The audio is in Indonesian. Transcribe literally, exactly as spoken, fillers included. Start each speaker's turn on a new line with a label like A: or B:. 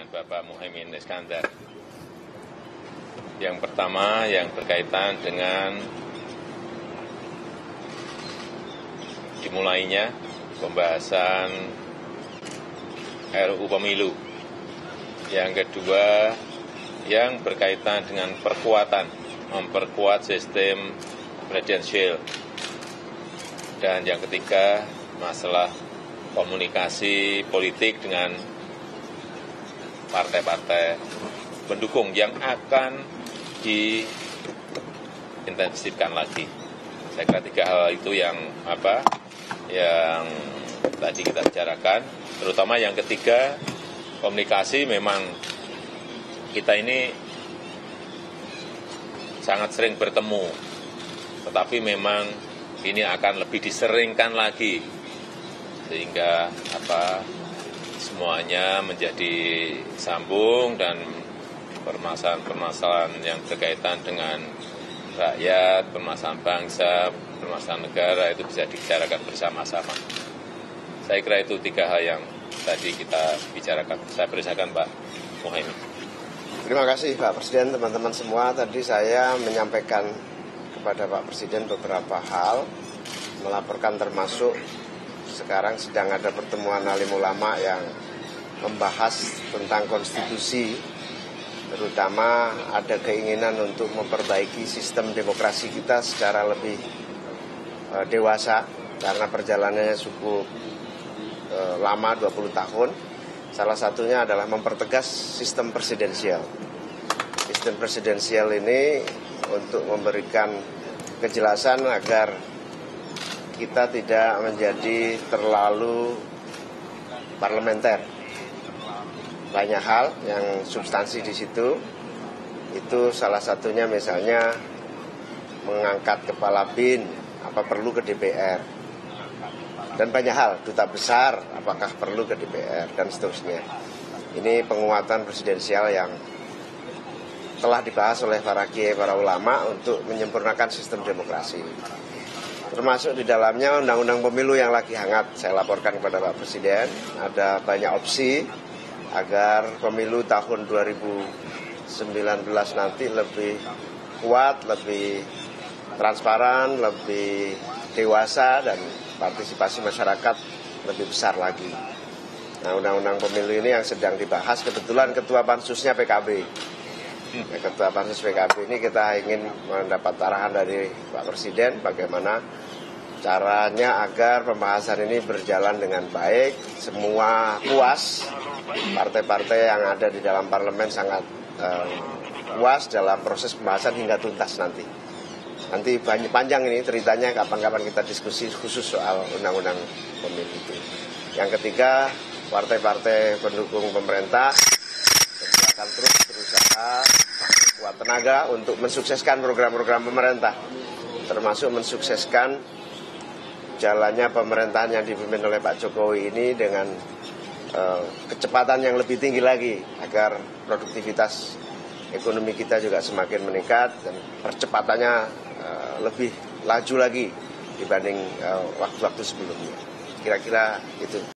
A: dengan Bapak Muhaimin Iskandar. Yang pertama yang berkaitan dengan dimulainya pembahasan R U U Pemilu. Yang kedua yang berkaitan dengan perkuatan, memperkuat sistem presidensial. Dan yang ketiga masalah komunikasi politik dengan partai-partai pendukung yang akan diintensifkan lagi. Saya kira tiga hal itu yang apa yang tadi kita bicarakan, terutama yang ketiga komunikasi. Memang kita ini sangat sering bertemu, tetapi memang ini akan lebih diseringkan lagi sehingga apa semuanya menjadi sambung dan permasalahan-permasalahan yang berkaitan dengan rakyat, permasalahan bangsa, permasalahan negara itu bisa dibicarakan bersama-sama. Saya kira itu tiga hal yang tadi kita bicarakan. Saya persilakan Pak Muhaimin.
B: Terima kasih Pak Presiden, teman-teman semua. Tadi saya menyampaikan kepada Pak Presiden beberapa hal, melaporkan termasuk sekarang sedang ada pertemuan alim ulama yang membahas tentang konstitusi, terutama ada keinginan untuk memperbaiki sistem demokrasi kita secara lebih uh, dewasa, karena perjalanannya cukup uh, lama, dua puluh tahun. Salah satunya adalah mempertegas sistem presidensial. Sistem presidensial ini untuk memberikan kejelasan agar kita tidak menjadi terlalu parlementer. Banyak hal yang substansi di situ, itu salah satunya misalnya mengangkat kepala bin, apa perlu ke D P R. Dan banyak hal, duta besar, apakah perlu ke D P R, dan seterusnya. Ini penguatan presidensial yang telah dibahas oleh para kiai, para ulama untuk menyempurnakan sistem demokrasi. Termasuk di dalamnya undang-undang pemilu yang lagi hangat, saya laporkan kepada Pak Presiden. Ada banyak opsi agar pemilu tahun dua ribu sembilan belas nanti lebih kuat, lebih transparan, lebih dewasa, dan partisipasi masyarakat lebih besar lagi. Nah, undang-undang pemilu ini yang sedang dibahas, kebetulan ketua pansusnya P K B. Ya, ketua pansus P K B ini kita ingin mendapat arahan dari Pak Presiden bagaimana caranya agar pembahasan ini berjalan dengan baik, semua puas, partai-partai yang ada di dalam parlemen sangat uh, puas dalam proses pembahasan hingga tuntas nanti. Nanti banyak panjang ini ceritanya, kapan-kapan kita diskusi khusus soal undang-undang pemilu itu. Yang ketiga, partai-partai pendukung pemerintah akan terus berusaha kuat tenaga untuk mensukseskan program-program pemerintah, termasuk mensukseskan jalannya pemerintahan yang dipimpin oleh Pak Jokowi ini dengan uh, kecepatan yang lebih tinggi lagi agar produktivitas ekonomi kita juga semakin meningkat dan percepatannya uh, lebih laju lagi dibanding uh, waktu-waktu sebelumnya. Kira-kira itu.